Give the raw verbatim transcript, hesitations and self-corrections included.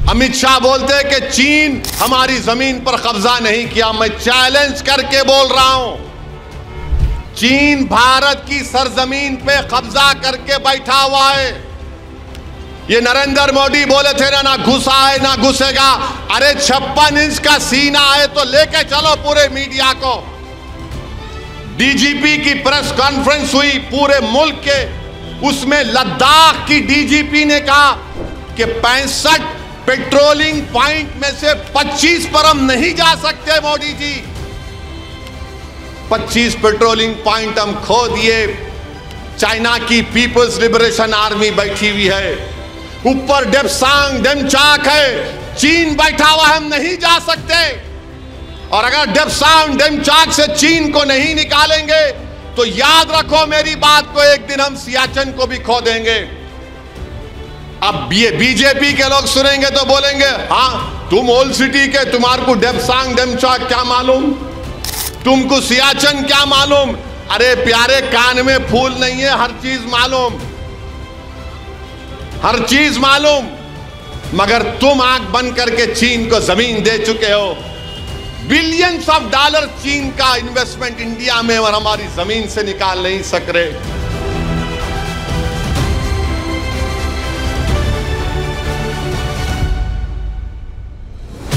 अमित शाह बोलते हैं कि चीन हमारी जमीन पर कब्जा नहीं किया। मैं चैलेंज करके बोल रहा हूं, चीन भारत की सरजमीन पे कब्जा करके बैठा हुआ है। ये नरेंद्र मोदी बोले थे ना, ना घुसा है ना घुसेगा। अरे छप्पन इंच का सीना है तो लेके चलो पूरे मीडिया को। डीजीपी की प्रेस कॉन्फ्रेंस हुई पूरे मुल्क के, उसमें लद्दाख की डीजीपी ने कहा कि पैंसठ पेट्रोलिंग पॉइंट में से पच्चीस पर हम नहीं जा सकते मोदी जी। पच्चीस पेट्रोलिंग पॉइंट हम खो दिए। चाइना की पीपल्स लिबरेशन आर्मी बैठी हुई है, ऊपर डेप्सांग डेमचाक है, चीन बैठा हुआ, हम नहीं जा सकते। और अगर डेप्सांग डेमचाक से चीन को नहीं निकालेंगे तो याद रखो मेरी बात को, एक दिन हम सियाचिन को भी खो देंगे। अब ये बीजेपी के लोग सुनेंगे तो बोलेंगे, हाँ तुम ओल्ड सिटी के, तुम्हारे को डेप्सांग डेमचाक क्या मालूम, तुमको सियाचिन क्या मालूम। अरे प्यारे, कान में फूल नहीं है, हर चीज मालूम, हर चीज मालूम। मगर तुम आंख बंद करके चीन को जमीन दे चुके हो। बिलियंस ऑफ डॉलर चीन का इन्वेस्टमेंट इंडिया में, और हमारी जमीन से निकाल नहीं सक रहे।